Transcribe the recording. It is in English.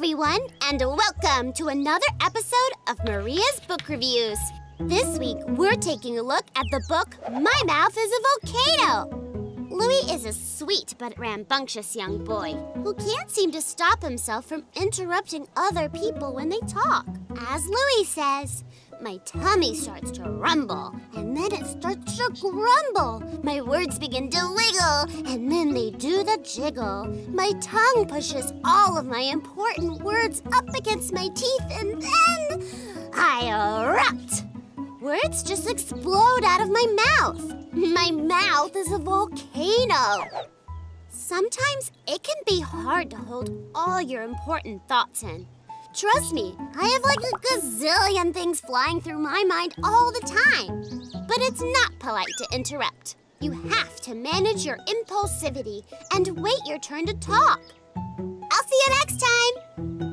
everyone, and welcome to another episode of Maria's Book Reviews. This week, we're taking a look at the book, My Mouth is a Volcano. Louis is a sweet but rambunctious young boy who can't seem to stop himself from interrupting other people when they talk. As Louis says, my tummy starts to rumble, and then it starts to grumble. My words begin to wiggle, and then they do the jiggle. My tongue pushes all of my important words up against my teeth, and then I erupt. Words just explode out of my mouth. My mouth is a volcano. Sometimes it can be hard to hold all your important thoughts in. Trust me, I have like a gazillion things flying through my mind all the time. But it's not polite to interrupt. You have to manage your impulsivity and wait your turn to talk. I'll see you next time.